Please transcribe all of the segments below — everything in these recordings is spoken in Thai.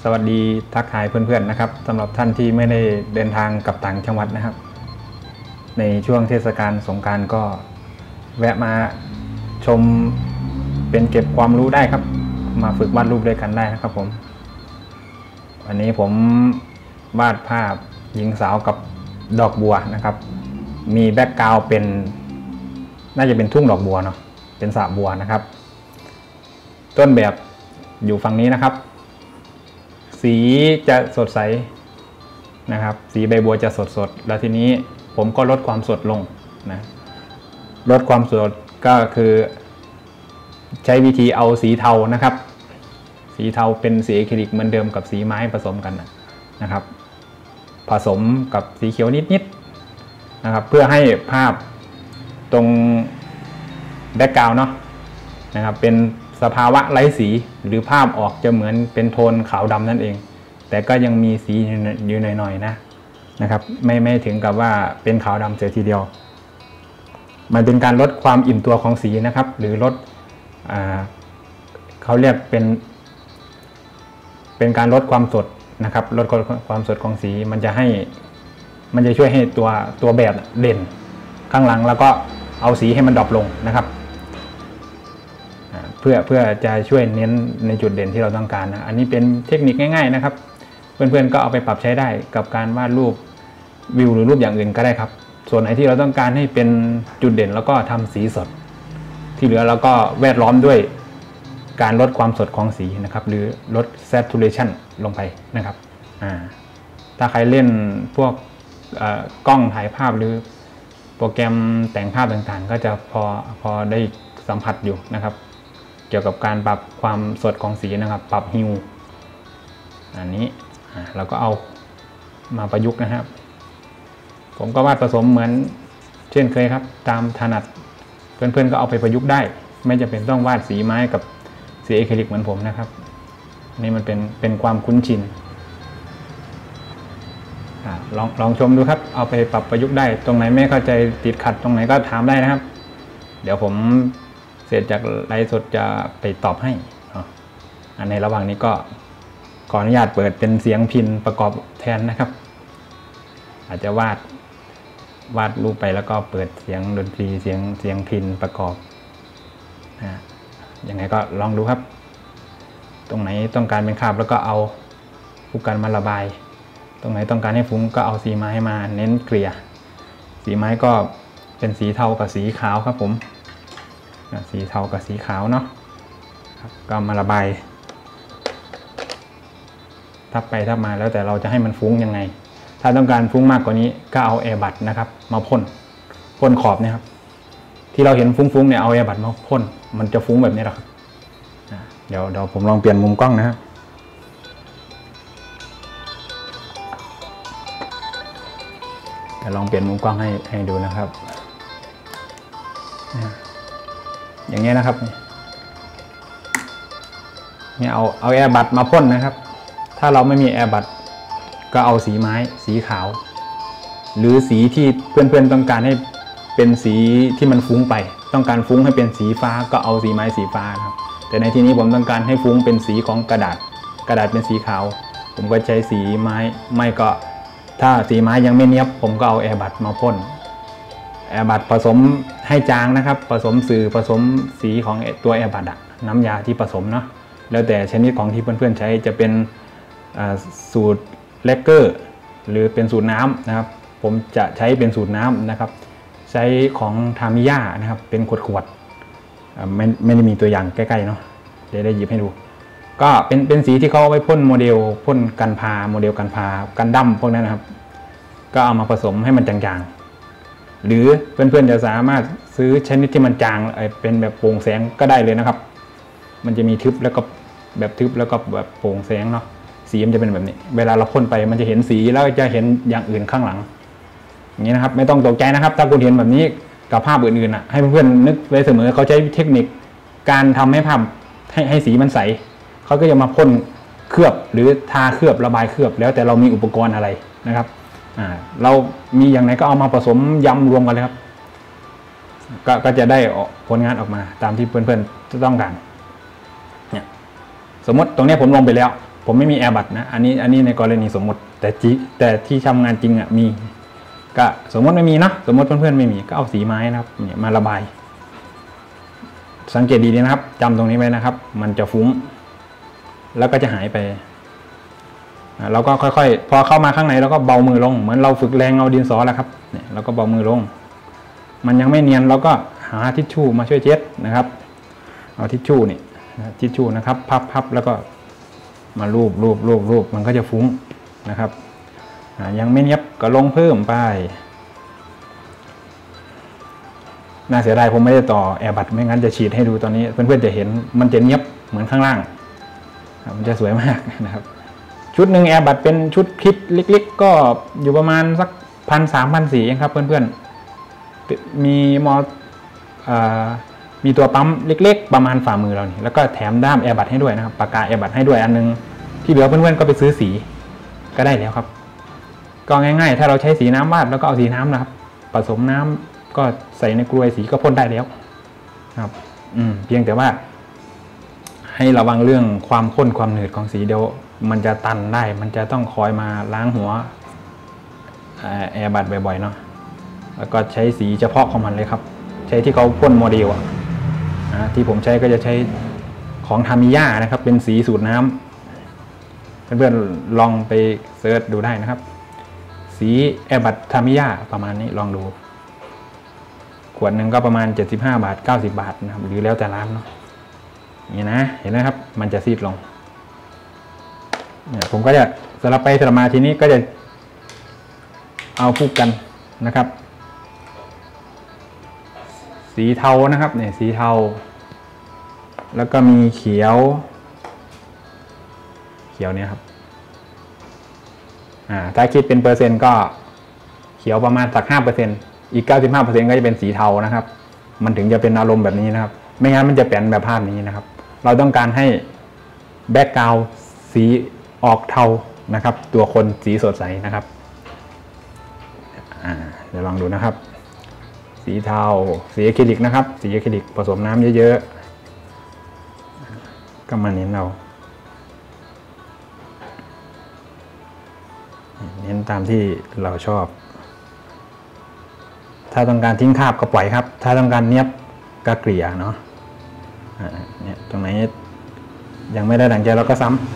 สวัสดีทักทายเพื่อนๆนะครับสำหรับท่านที่ไม่ได้เดินทางกลับต่างจังหวัดนะครับในช่วงเทศกาลสงกรานต์ก็แวะมาชมเป็นเก็บความรู้ได้ครับมาฝึกวาดรูปด้วยกันได้นะครับผมวันนี้ผมวาดภาพหญิงสาวกับดอกบัวนะครับมีแบ็กกราวด์เป็นน่าจะเป็นทุ่งดอกบัวเนาะเป็นสระบัวนะครับต้นแบบอยู่ฝั่งนี้นะครับสีจะสดใสนะครับสีใบบัวจะสดแล้วทีนี้ผมก็ลดความสดลงนะลดความสดก็คือใช้วิธีเอาสีเทานะครับสีเทาเป็นสีอะคริลิกเหมือนเดิมกับสีไม้ผสมกันนะครับผสมกับสีเขียวนิดๆนะครับเพื่อให้ภาพตรงแบ็กกราวด์เนาะนะครับเป็นสภาวะไร้สีหรือภาพออกจะเหมือนโทนขาวดำนั่นเองแต่ก็ยังมีสีอยู่หน่อยๆนะครับไม่ถึงกับว่าเป็นขาวดำเสียทีเดียวมันเป็นการลดความอิ่มตัวของสีนะครับหรือลดเขาเรียกเป็นการลดความสดนะครับลดความสดของสีมันจะช่วยให้ตัวแบบเด่นข้างหลังแล้วก็เอาสีให้มันดรอปลงนะครับเพื่อจะช่วยเน้นในจุดเด่นที่เราต้องการนะอันนี้เป็นเทคนิคง่ายๆนะครับเพื่อนๆก็เอาไปปรับใช้ได้กับการวาดรูปวิวหรือรูปอย่างอื่นก็ได้ครับส่วนไหนที่เราต้องการให้เป็นจุดเด่นแล้วก็ทำสีสดที่เหลือเราก็แวดล้อมด้วยการลดความสดของสีนะครับหรือลด saturation ลงไปนะครับถ้าใครเล่นพวกกล้องถ่ายภาพหรือโปรแกรมแต่งภาพต่างๆก็จะพอได้สัมผัสอยู่นะครับเกี่ยวกับการปรับความสดของสีนะครับปรับฮิวอันนี้เราก็เอามาประยุกต์นะครับผมก็วาดผสมเหมือนเช่นเคยครับตามถนัดเพื่อนๆก็เอาไปประยุกต์ได้ไม่จำเป็นต้องวาดสีไม้กับสีอะคริลิกเหมือนผมนะครับนี่มันเป็นความคุ้นชินลองชมดูครับเอาไปปรับประยุกต์ได้ตรงไหนไม่เข้าใจติดขัดตรงไหนก็ถามได้นะครับเดี๋ยวผมเสร็จจากไลฟ์สดจะไปตอบให้ในระหว่างนี้ก็ขออนุญาตเปิดเป็นเสียงพิณประกอบแทนนะครับอาจจะวาดรูปไปแล้วก็เปิดเสียงดนตรีเสียงพิณประกอบยังไงก็ลองดูครับตรงไหนต้องการเป็นคราบแล้วก็เอาผู้กันมาระบายตรงไหนต้องการให้ฟุ้งก็เอาสีไม้มาเน้นเกลี่ยสีไม้ก็เป็นสีเทากับสีขาวครับผมสีเทากับสีขาวเนาะก็มาระบายทับไปทับมาแล้วแต่เราจะให้มันฟุ้งยังไงถ้าต้องการฟุ้งมากกว่านี้ก็เอาแอร์บัดนะครับมาพ่นขอบเนี่ยครับที่เราเห็นฟุ้งๆเนี่ยเอาแอร์บัดมาพ่นมันจะฟุ้งแบบนี้แหละครับเดี๋ยวผมลองเปลี่ยนมุมกล้องนะครับลองเปลี่ยนมุมกล้องให้ดูนะครับอย่างเงี้ยนะครับเนี่ยเอาแอร์บัดมาพ่นนะครับถ้าเราไม่มีแอร์บัดก็เอาสีไม้สีขาวหรือสีที่เพื่อนๆต้องการให้เป็นสีที่มันฟุ้งไปต้องการฟุ้งให้เป็นสีฟ้าก็เอาสีไม้สีฟ้าครับแต่ในที่นี้ผมต้องการให้ฟุ้งเป็นสีของกระดาษเป็นสีขาวผมก็ใช้สีไม้ไม่ก็ถ้าสีไม้ยังไม่เนียบผมก็เอาแอร์บัดมาพ่นแอร์บัดผสมให้จางนะครับผสมสีของตัวแอร์บัดน้ำยาที่ผสมเนาะแล้วแต่ชนิดของที่เพื่อนๆใช้จะเป็นสูตรเลกเกอร์หรือเป็นสูตรน้ำนะครับผมจะใช้เป็นสูตรน้ำนะครับใช้ของทามิยานะครับเป็นขวดไม่ได้มีตัวอย่างใกล้ๆเนาะเดี๋ยวได้หยิบให้ดูก็เป็นสีที่เขาเอาไว้พ่นโมเดลพ่นกันพาโมเดลกันพากันดั้มพวกนั้นนะครับก็เอามาผสมให้มันจางๆหรือเพื่อนๆจะสามารถซื้อชนิดที่มันจางเป็นแบบโปร่งแสงก็ได้เลยนะครับมันจะมีทึบแล้วก็แบบทึบแล้วก็แบบโปร่งแสงเนาะสีมันจะเป็นแบบนี้เวลาเราพ่นไปมันจะเห็นสีแล้วจะเห็นอย่างอื่นข้างหลังอย่างนี้นะครับไม่ต้องตกใจนะครับถ้าคุณเห็นแบบนี้กับภาพอื่นๆให้เพื่อนๆนึกไว้เสมอเขาใช้เทคนิคการทำให้ภาพให้สีมันใสเขาก็จะมาพ่นเคลือบหรือทาเคลือบระบายเคลือบแล้วแต่เรามีอุปกรณ์อะไรนะครับเรามีอย่างไรก็เอามาผสมยำรวมกันเลยครับก็จะได้ผลงานออกมาตามที่เพื่อนๆต้องการเนี่ยสมมติตรงนี้ผมลงไปแล้วผมไม่มีแอร์บัตนะอันนี้ในกรณีสมมติแต่ที่ทำงานจริงอ่ะมีก็สมมติไม่มีเนาะสมมติเพื่อนๆไม่มีก็เอาสีไม้นะครับเนี่ยมาระบายสังเกตดีๆนะครับจำตรงนี้ไว้นะครับ มันจะฟุ้งแล้วก็จะหายไปเราก็ค่อยๆพอเข้ามาข้างในเราก็เบามือลงเหมือนเราฝึกแรงเอาดินสอแล้วครับเนี่ยเราก็เบามือลงมันยังไม่เนียนเราก็หาทิชชู่มาช่วยเช็ดนะครับเอาทิชชู่นี่ทิชชู่นะครับพับแล้วก็มาลูบมันก็จะฟุ้งนะครับยังไม่เนียบก็ลงเพิ่มไปน่าเสียดายผมไม่ได้ต่อแอร์บัตไม่งั้นจะฉีดให้ดูตอนนี้เพื่อนๆจะเห็นมันจะเนียบเหมือนข้างล่างมันจะสวยมากนะครับชุดหนึ่งแอร์บัตเป็นชุดคิดเล็กๆก็อยู่ประมาณสัก1,300-1,400เองครับเพื่อนๆมีตัวปั๊มเล็กๆประมาณฝ่ามือเรานี่แล้วก็แถมด้ามแอร์บัตให้ด้วยนะครับปากกาแอร์บัตให้ด้วยอันนึงที่เหลือเพื่อนๆก็ไปซื้อสีก็ได้แล้วครับก็ง่ายๆถ้าเราใช้สีน้ำวาดแล้วก็เอาสีน้ำนะครับผสมน้ำก็ใส่ในกลวยสีก็พ่นได้แล้วครับเพียงแต่ว่าให้ระวังเรื่องความข้นความหนืดของสีเดียวมันจะตันได้มันจะต้องคอยมาล้างหัวแอร์บัตบ่อยๆเนาะแล้วก็ใช้สีเฉพาะของมันเลยครับใช้ที่เขาพ่นโมเดลที่ผมใช้ก็จะใช้ของทามิยานะครับเป็นสีสูตรน้ำเพื่อนๆลองไปเซิร์ชดูได้นะครับสีแอร์บัตทามิยาประมาณนี้ลองดูขวดหนึ่งก็ประมาณ75 บาท90 บาทนะครับหรือแล้วแต่ร้านเนาะนี่นะเห็นไหมครับมันจะซีดลงเนี่ยผมก็จะสลับไปสลับมาทีนี้ก็จะเอาคู่กันนะครับสีเทานะครับเนี่ยสีเทาแล้วก็มีเขียวเนี่ยครับถ้าคิดเป็นเปอร์เซ็นต์ก็เขียวประมาณสัก 5% อีก 95% ก็จะเป็นสีเทานะครับมันถึงจะเป็นอารมณ์แบบนี้นะครับไม่งั้นมันจะเป็นแบบภาพนี้นะครับเราต้องการให้แบ็กกราวด์สีออกเทานะครับตัวคนสีสดใสนะครับเดี๋ยวลองดูนะครับสีเทาสีอะคริลิกนะครับสีอะคริลิกผสมน้ำเยอะๆก็มาเน้นเน้นตามที่เราชอบถ้าต้องการทิ้งคราบก็ปล่อยครับถ้าต้องการเนียบก็เกลี่ยเนาะเนี่ยตรงไหนยังไม่ได้ดั่งใจเราก็ซ้ำ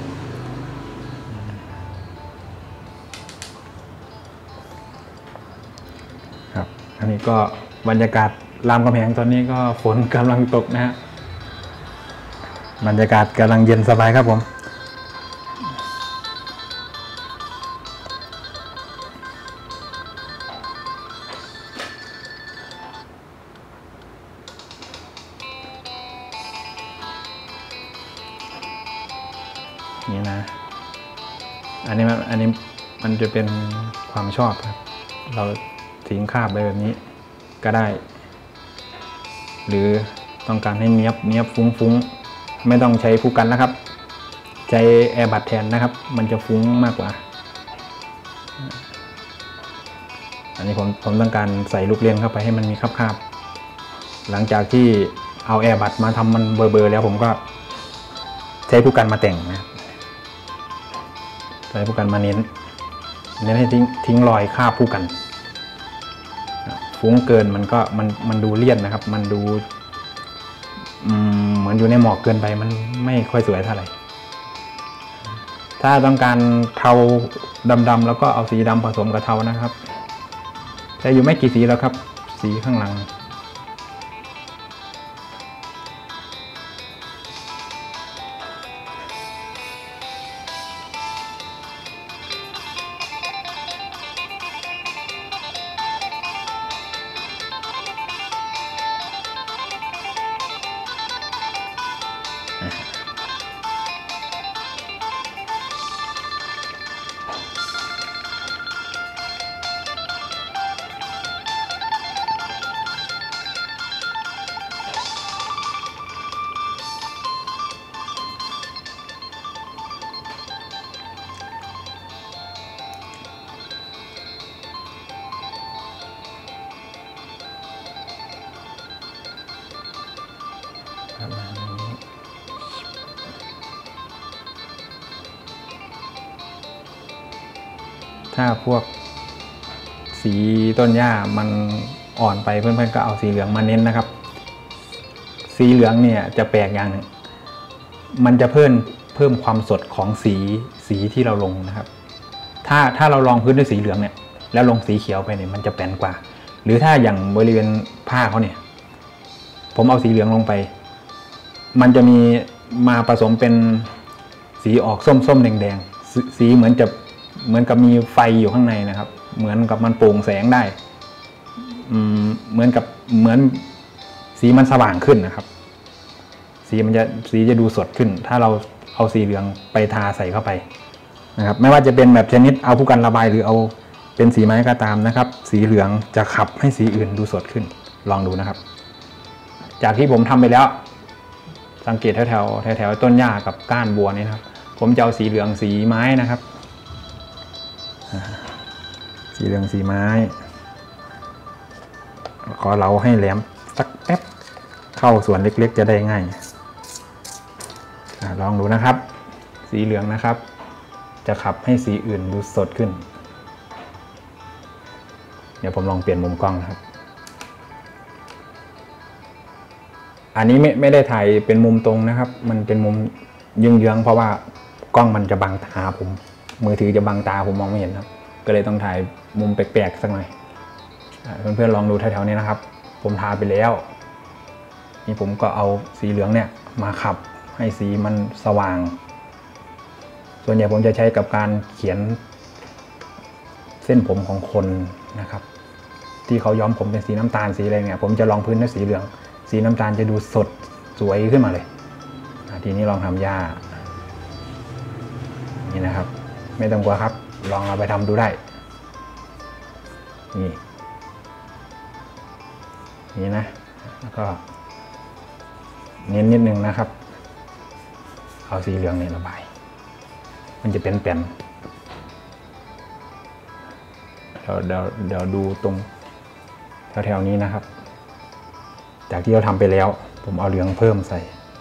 ครับอันนี้ก็บรรยากาศรามคำแหงตอนนี้ก็ฝนกำลังตกนะฮะบรรยากาศกำลังเย็นสบายครับผมนี่นะอันนี้มันจะเป็นความชอบครับเราทิ้งคราบไปแบบนี้ก็ได้หรือต้องการให้เนียบฟุ้งไม่ต้องใช้ผู้กันนะครับใช้แอร์บัตแทนนะครับมันจะฟุ้งมากกว่าอันนี้ผมต้องการใส่ลูกเล่นเข้าไปให้มันมีคราบหลังจากที่เอาแอร์บัตมาทำมันเบอร์แล้วผมก็ใช้ผู้กันมาแต่งนะใช้ผู้กันมาเน้นให้ทิ้งรอยคราบผู้กันฟุ้งเกินมันดูเลี่ยนนะครับมันดูเหมือนอยู่ในหมอกเกินไปมันไม่ค่อยสวยเท่าไหร่ถ้าต้องการเทาดำแล้วก็เอาสีดำผสมกับเทานะครับใช้อยู่ไม่กี่สีแล้วครับสีข้างหลังถ้าพวกสีต้นหญ้ามันอ่อนไปเพื่อนๆก็เอาสีเหลืองมาเน้นนะครับสีเหลืองเนี่ยจะแปลกอย่างหนึ่งมันจะเพิ่มความสดของสีที่เราลงนะครับถ้าเราลองพื้นด้วยสีเหลืองเนี่ยแล้วลงสีเขียวไปเนี่ยมันจะแปลนกว่าหรือถ้าอย่างบริเวณผ้าเขาเนี่ยผมเอาสีเหลืองลงไปมันจะมีมาผสมเป็นสีออกส้มๆแดงๆสีเหมือนกับมีไฟอยู่ข้างในนะครับเหมือนกับมันโปร่งแสงได้เหมือนสีมันสว่างขึ้นนะครับสีจะดูสดขึ้นถ้าเราเอาสีเหลืองไปทาใส่เข้าไปนะครับไม่ว่าจะเป็นแบบชนิดเอาผู้กันระบายหรือเอาเป็นสีไม้ก็ตามนะครับสีเหลืองจะขับให้สีอื่นดูสดขึ้นลองดูนะครับจากที่ผมทำไปแล้วสังเกตแถวต้นหญ้ากับก้านบัวนี่นะครับผมจะเอาสีเหลืองสีไม้นะครับสีเหลืองสีไม้ขอเราให้แหลมสักแป๊บเข้าส่วนเล็กๆจะได้ง่ายลองดูนะครับสีเหลืองนะครับจะขับให้สีอื่นดูสดขึ้นเดี๋ยวผมลองเปลี่ยนมุมกล้องนะครับอันนี้ไม่ได้ถ่ายเป็นมุมตรงนะครับมันเป็นมุมเยื้องๆเพราะว่ากล้องมันจะบังตาผมมือถือจะบังตาผมมองไม่เห็นครับก็เลยต้องถ่ายมุมแปลกๆสักหน่อยเพื่อนๆลองดูแถวๆนี้นะครับผมทาไปแล้วนี่ผมก็เอาสีเหลืองเนี่ยมาขับให้สีมันสว่างส่วนใหญ่ผมจะใช้กับการเขียนเส้นผมของคนนะครับที่เขาย้อมผมเป็นสีน้ำตาลสีอะไรเนี่ยผมจะลองพื้นด้วยสีเหลืองสีน้ำตาลจะดูสดสวยขึ้นมาเลยทีนี้ลองทำหญ้านี่นะครับไม่ต้องกลัวครับลองเอาไปทำดูได้นี่นะแล้วก็เน้นนิดนึงนะครับเอาสีเหลืองเนี่ยระบายมันจะเป็นแผ่นเดี๋ยวดูตรงแถวๆนี้นะครับจากที่เราทำไปแล้วผมเอาเหลืองเพิ่มใส่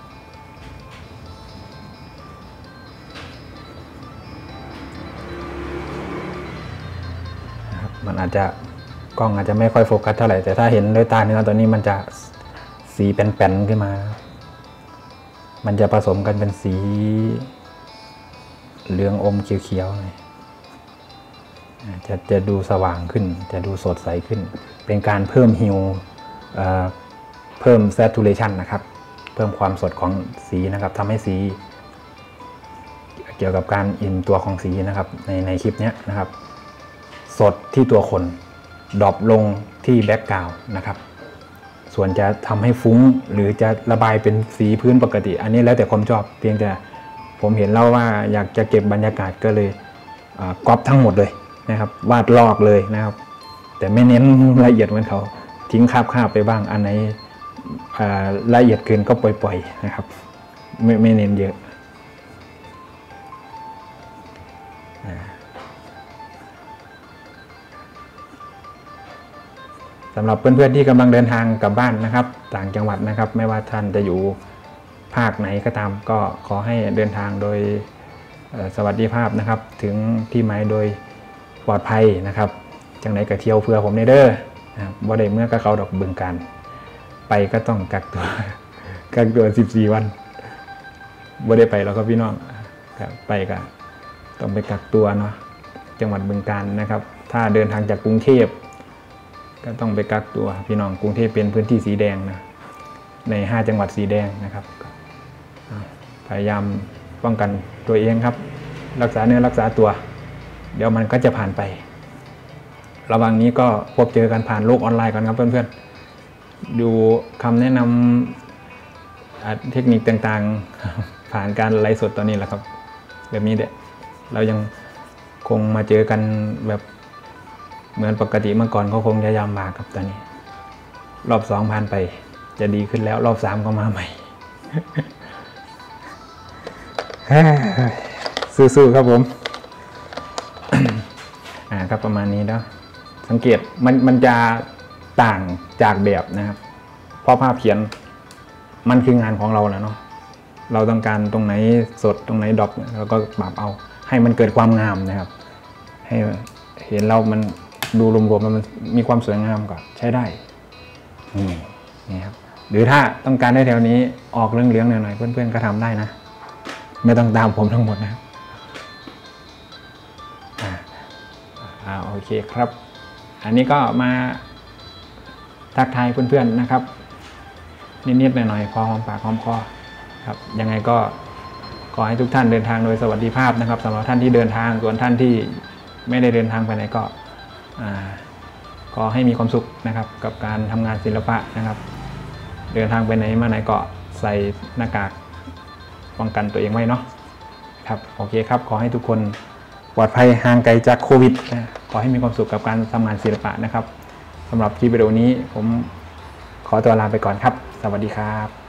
นะครับมันอาจจะกล้องอาจจะไม่ค่อยโฟกัสเท่าไหร่แต่ถ้าเห็นด้วยตาเนื้อตัวนี้มันจะสีแผ่นๆขึ้นมามันจะผสมกันเป็นสีเหลืองอมเขียวๆเลยจะดูสว่างขึ้นจะดูสดใสขึ้นเป็นการเพิ่มฮิวเพิ่ม saturation นะครับเพิ่มความสดของสีนะครับทำให้สีเกี่ยวกับการอิ่มตัวของสีนะครับในคลิปนี้นะครับสดที่ตัวคนดรอปลงที่แบ็กกราวด์นะครับส่วนจะทำให้ฟุ้งหรือจะระบายเป็นสีพื้นปกติอันนี้แล้วแต่ความชอบเพียงแต่ผมเห็นแล้วว่าอยากจะเก็บบรรยากาศก็เลยก๊อปทั้งหมดเลยนะครับวาดลอกเลยนะครับแต่ไม่เน้นละเอียดเหมือนเขาทิ้งคาบไปบ้างอันไหนละเอียดเกินก็ปล่อยๆนะครับไม่เน้นเยอะสำหรับเพื่อนๆที่กำลังเดินทางกลับบ้านนะครับต่างจังหวัดนะครับไม่ว่าท่านจะอยู่ภาคไหนก็ตามก็ขอให้เดินทางโดยสวัสดิภาพนะครับถึงที่หมายโดยปลอดภัยนะครับจังไหนก็เที่ยวเพื่อผมในเด้อบ่ได้เมื่อก็เขาดอกบึงการไปก็ต้องกักตัว14 วันบ่ได้ไปแล้วก็พี่น้องไปก็ต้องไปกักตัวเนาะจังหวัดบึงกาฬนะครับถ้าเดินทางจากกรุงเทพก็ต้องไปกักตัวพี่น้องกรุงเทพเป็นพื้นที่สีแดงนะใน5 จังหวัดสีแดงนะครับพยายามป้องกันตัวเองครับรักษาเนื้อรักษาตัวเดี๋ยวมันก็จะผ่านไประหว่างนี้ก็พบเจอกันผ่านโลกออนไลน์กันครับเพื่อนๆดูคำแนะนำเทคนิคต่างๆผ่านการไลฟ์สดตอนนี้แหละครับแบบนี้เด็ดเรายังคงมาเจอกันแบบเหมือนปกติเมื่อก่อนเขาคงจะยามบากครับตอนนี้รอบ2ผ่านไปจะดีขึ้นแล้วรอบ3ก็มาใหม่ สู้ๆครับผม ครับประมาณนี้แล้วสังเกตมันจะต่างจากแบบนะครับเพราะภาพเขียนมันคืองานของเราแล้วเนาะเราต้องการตรงไหนสดตรงไหนดรอปเราก็ปรับเอาให้มันเกิดความงามนะครับให้เห็นเรามันดูรวมๆมันมีความสวยงามก็ใช้ได้นี่ครับหรือถ้าต้องการได้แถวนี้ออกเรื่องๆหน่อยๆเพื่อนๆก็ทำได้นะไม่ต้องตามผมทั้งหมดนะโอเคครับอันนี้ก็มาทักทายเพื่อนๆนะครับนิดๆหน่อยๆพอหอมปากหอมคอครับยังไงก็ขอให้ทุกท่านเดินทางโดยสวัสดิภาพนะครับสำหรับท่านที่เดินทางส่วนท่านที่ไม่ได้เดินทางไปไหนก็ขอให้มีความสุขนะครับกับการทำงานศิลปะนะครับเดินทางไปไหนมาไหนก็ใส่หน้ากากป้องกันตัวเองไว้เนาะครับโอเคครับขอให้ทุกคนปลอดภัยห่างไกลจากโควิดขอให้มีความสุขกับการทำงานศิลปะนะครับสำหรับคลิปวิดีโอนี้ผมขอตัวลาไปก่อนครับสวัสดีครับ